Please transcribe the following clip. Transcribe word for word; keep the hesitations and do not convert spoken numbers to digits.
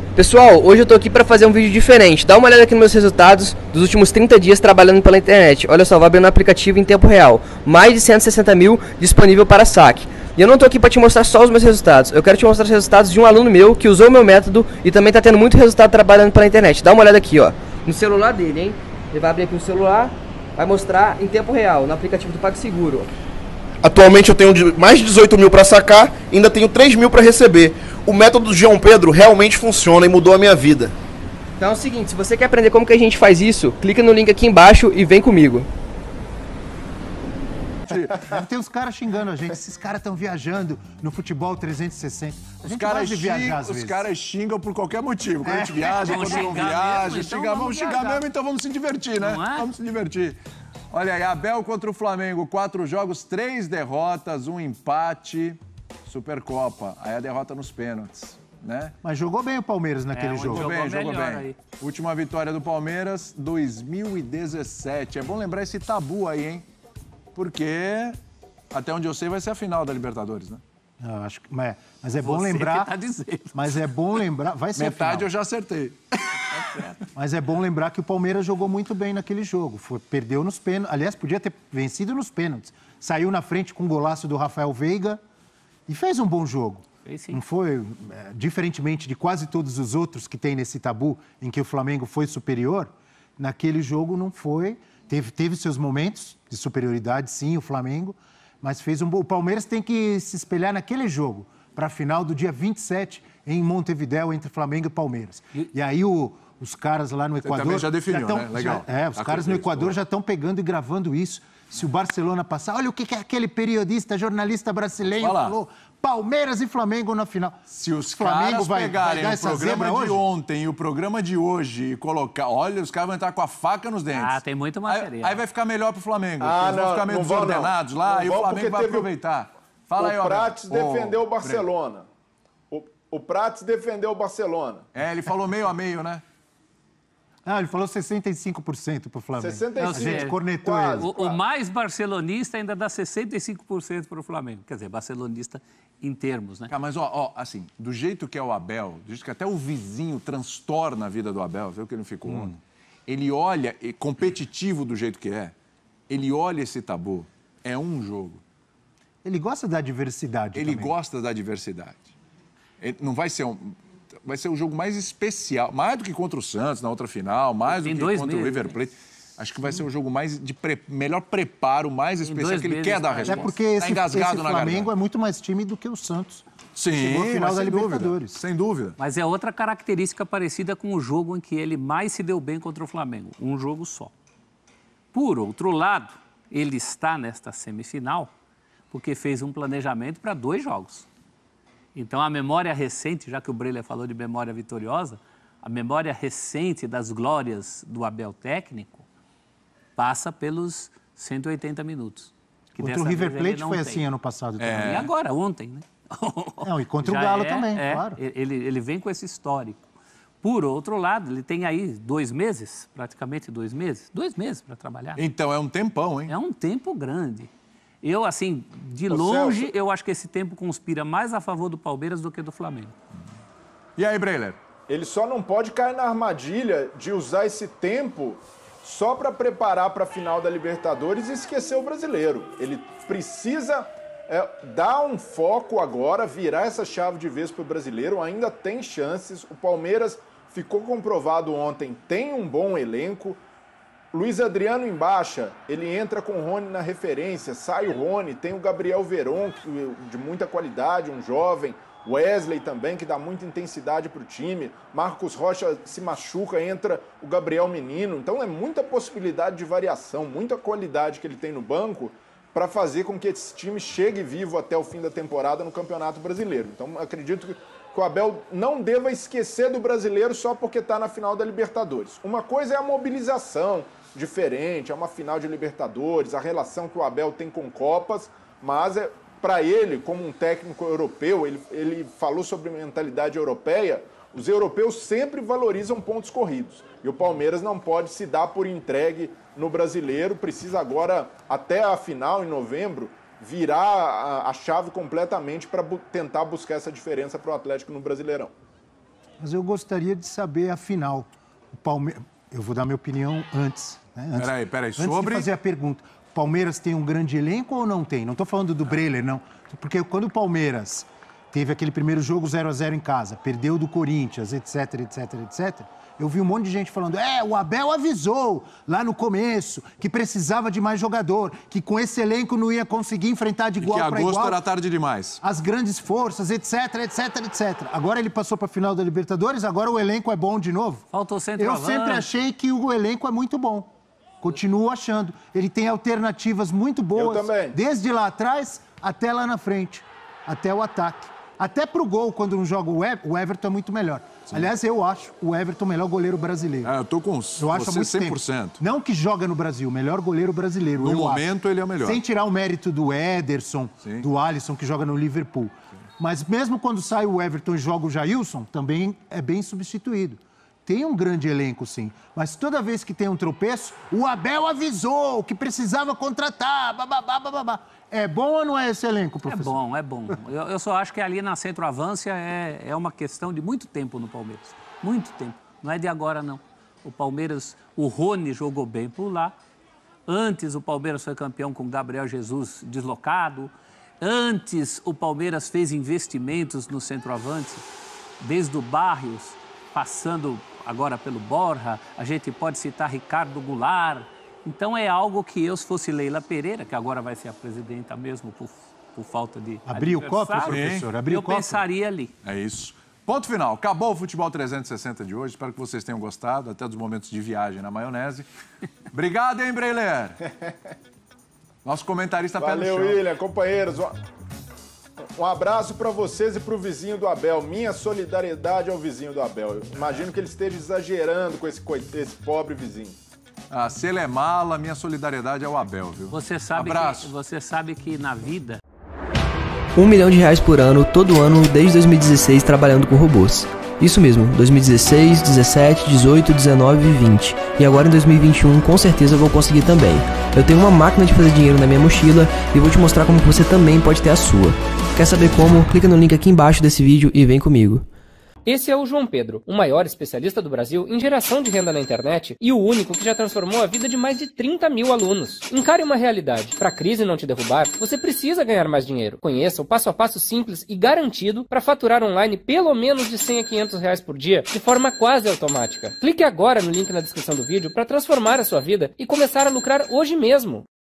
Pessoal, hoje eu tô aqui para fazer um vídeo diferente. Dá uma olhada aqui nos meus resultados dos últimos trinta dias trabalhando pela internet. Olha só, vou abrir no aplicativo em tempo real. Mais de cento e sessenta mil disponível para saque. E eu não tô aqui para te mostrar só os meus resultados. Eu quero te mostrar os resultados de um aluno meu que usou o meu método e também tá tendo muito resultado trabalhando pela internet. Dá uma olhada aqui, ó. No celular dele, hein? Ele vai abrir aqui o celular, vai mostrar em tempo real, no aplicativo do PagSeguro. Atualmente eu tenho mais de dezoito mil para sacar e ainda tenho três mil para receber. O método do João Pedro realmente funciona e mudou a minha vida. Então é o seguinte, se você quer aprender como que a gente faz isso, clica no link aqui embaixo e vem comigo. Deve ter uns caras xingando a gente. Esses caras estão viajando no futebol trezentos e sessenta. A Os gente caras gosta de viajar xingam, às os vezes. caras xingam por qualquer motivo. Quando É. a gente viaja, Vamos quando não xingar viaja, mesmo, então xingar, vamos vamos xingar viajar. mesmo, então vamos se divertir, né? Não é? Vamos se divertir. Olha aí, Abel contra o Flamengo, quatro jogos, três derrotas, um empate, Supercopa. Aí a derrota nos pênaltis, né? Mas jogou bem o Palmeiras naquele É, jogo. Jogou bem, jogou melhor bem. aí. Última vitória do Palmeiras, dois mil e dezessete. É bom lembrar esse tabu aí, hein? Porque, até onde eu sei, vai ser a final da Libertadores, né? Eu acho que, mas, mas é bom Você lembrar. que tá dizendo. Mas é bom lembrar. Vai ser a Metade final. eu já acertei. Mas é bom lembrar que o Palmeiras jogou muito bem naquele jogo. Foi, perdeu nos pênaltis. Aliás, podia ter vencido nos pênaltis. Saiu na frente com um golaço do Rafael Veiga e fez um bom jogo. Fez sim. Não foi, é, diferentemente de quase todos os outros que tem nesse tabu, em que o Flamengo foi superior, naquele jogo não foi. Teve, teve seus momentos de superioridade, sim, o Flamengo, mas fez um bom. O Palmeiras tem que se espelhar naquele jogo, para a final do dia vinte e sete, em Montevidéu, entre Flamengo e Palmeiras. E, e aí o, os caras lá no Equador... também já definiu, tão, né? Legal. Já, é, os A caras no coisa, Equador boa. já estão pegando e gravando isso. Se o Barcelona passar... Olha o que, que aquele periodista, jornalista brasileiro Fala. falou. Palmeiras e Flamengo na final. Se os Flamengo caras vai- pegarem vai dar o essa programa zebra de hoje? ontem e o programa de hoje e colocar... Olha, os caras vão entrar com a faca nos dentes. Ah, tem muito material. Aí, aí vai ficar melhor pro Flamengo. Ah, eles vão não, ficar meio não vão, não. desordenados lá Não e o vão, Flamengo porque vai teve o- aproveitar. Fala aí, o ó. Prates Ô, defendeu o Breno. Barcelona. O, o Prates defendeu o Barcelona. É, ele falou meio a meio, né? Ah, ele falou sessenta e cinco por cento pro Flamengo. sessenta e cinco. Não, gente, cornetou quase, ele. O, o mais barcelonista ainda dá sessenta e cinco por cento para o Flamengo. Quer dizer, barcelonista em termos, né? Cara, mas, ó, ó, assim, do jeito que é o Abel, do jeito que até o vizinho transtorna a vida do Abel, viu que ele ficou ontem? Ele olha, e competitivo do jeito que é, ele olha esse tabu, é um jogo. Ele gosta da diversidade Ele também. gosta da diversidade. Ele não vai ser um... Vai ser o jogo mais especial, mais do que contra o Santos na outra final, mais Tem do que dois contra o meses, River Plate. Acho que vai ser o jogo mais de pre- melhor preparo, mais especial, dois que ele meses, quer dar a cara. É resposta. porque Tá esse, esse engasgado na Flamengo garganta. é muito mais time do que o Santos. Sim, Chegou à final mas da sem Libertadores. dúvida, sem dúvida. Mas é outra característica parecida com o jogo em que ele mais se deu bem contra o Flamengo. Um jogo só. Por outro lado, ele está nesta semifinal porque fez um planejamento para dois jogos. Então, a memória recente, já que o Breler falou de memória vitoriosa, a memória recente das glórias do Abel técnico passa pelos cento e oitenta minutos. que Contra o dessa River vez ele Plate não foi tem. assim ano passado também. E agora, ontem, né? Não, e contra o Já Galo é, também, é, claro. Ele, ele vem com esse histórico. Por outro lado, ele tem aí dois meses, praticamente dois meses, dois meses para trabalhar. Então, é um tempão, hein? É um tempo grande. Eu, assim, de Ô, longe, Celso. eu acho que esse tempo conspira mais a favor do Palmeiras do que do Flamengo. E aí, Breiler? Ele só não pode cair na armadilha de usar esse tempo só para preparar para a final da Libertadores e esquecer o brasileiro. Ele precisa é, dar um foco agora, virar essa chave de vez para o brasileiro. Ainda tem chances. O Palmeiras ficou comprovado ontem, tem um bom elenco. Luiz Adriano em baixa, ele entra com o Rony na referência, sai o Rony, tem o Gabriel Veron, de muita qualidade, um jovem, Wesley também, que dá muita intensidade para o time, Marcos Rocha se machuca, entra o Gabriel Menino, então é muita possibilidade de variação, muita qualidade que ele tem no banco para fazer com que esse time chegue vivo até o fim da temporada no Campeonato Brasileiro. Então acredito que que o Abel não deva esquecer do brasileiro só porque está na final da Libertadores. Uma coisa é a mobilização diferente, é uma final de Libertadores, a relação que o Abel tem com Copas, mas é, para ele, como um técnico europeu, ele, ele falou sobre mentalidade europeia, os europeus sempre valorizam pontos corridos. E o Palmeiras não pode se dar por entregue no brasileiro, precisa agora, até a final, em novembro, virar a, a chave completamente para bu- tentar buscar essa diferença para o Atlético no Brasileirão. mas eu gostaria de saber a final. O Palmeiras, eu vou dar minha opinião antes. Né? Antes, peraí, peraí, antes sobre... de fazer a pergunta. O Palmeiras tem um grande elenco ou não tem? Não estou falando do Breler, não. Porque quando o Palmeiras teve aquele primeiro jogo zero a zero em casa, perdeu do Corinthians, etc, etc, etcétera, eu vi um monte de gente falando, é, o Abel avisou lá no começo que precisava de mais jogador, que com esse elenco não ia conseguir enfrentar de igual para igual. Que agosto era tarde demais. As grandes forças, etc, etc, etcétera. Agora ele passou para a final da Libertadores, agora o elenco é bom de novo. Falta o centroavante. Eu sempre achei que o elenco é muito bom. Continuo achando. Ele tem alternativas muito boas. Eu também. Desde lá atrás até lá na frente. Até o ataque. Até pro gol, quando não joga o Everton, o Everton é muito melhor. Sim. Aliás, eu acho o Everton o melhor goleiro brasileiro. É, eu tô com eu acho você muito cem por cento. Tempo. Não que joga no Brasil, o melhor goleiro brasileiro. No eu momento, acho. ele é o melhor. Sem tirar o mérito do Ederson, Sim. do Alisson, que joga no Liverpool. Sim. Mas mesmo quando sai o Everton e joga o Jailson, também é bem substituído. Tem um grande elenco, sim. Mas toda vez que tem um tropeço, o Abel avisou que precisava contratar, bababá, bababá. É bom ou não é esse elenco, professor? É bom, é bom. Eu, eu só acho que ali na centroavância é, é uma questão de muito tempo no Palmeiras. Muito tempo. Não é de agora, não. O Palmeiras, o Rony jogou bem por lá. Antes, o Palmeiras foi campeão com o Gabriel Jesus deslocado. Antes, o Palmeiras fez investimentos no centroavante, desde o Barrios, passando agora pelo Borja. A gente pode citar Ricardo Goulart. Então é algo que eu, se fosse Leila Pereira, que agora vai ser a presidenta mesmo por, por falta de Abriu o cofre, professor? Abriu eu o cofre? pensaria ali. É isso. Ponto final. Acabou o Futebol trezentos e sessenta de hoje. Espero que vocês tenham gostado, até dos momentos de viagem na maionese. Obrigado, hein, Breler? Nosso comentarista pé no chão. Valeu, William, companheiros. Um abraço para vocês e para o vizinho do Abel. Minha solidariedade ao vizinho do Abel. Eu imagino que ele esteja exagerando com esse, esse pobre vizinho. Ah, se ele é mala, minha solidariedade é o Abel, viu? Você sabe, Abraço. Que, você sabe que na vida... Um milhão de reais por ano, todo ano, desde dois mil e dezesseis, trabalhando com robôs. Isso mesmo, dois mil e dezesseis, dezessete, dezoito, dezenove e vinte. E agora em dois mil e vinte e um, com certeza vou conseguir também. Eu tenho uma máquina de fazer dinheiro na minha mochila e vou te mostrar como você também pode ter a sua. Quer saber como? Clica no link aqui embaixo desse vídeo e vem comigo. Esse é o João Pedro, o maior especialista do Brasil em geração de renda na internet e o único que já transformou a vida de mais de trinta mil alunos. Encare uma realidade. Para a crise não te derrubar, você precisa ganhar mais dinheiro. Conheça o passo a passo simples e garantido para faturar online pelo menos de cem a quinhentos reais por dia, de forma quase automática. Clique agora no link na descrição do vídeo para transformar a sua vida e começar a lucrar hoje mesmo.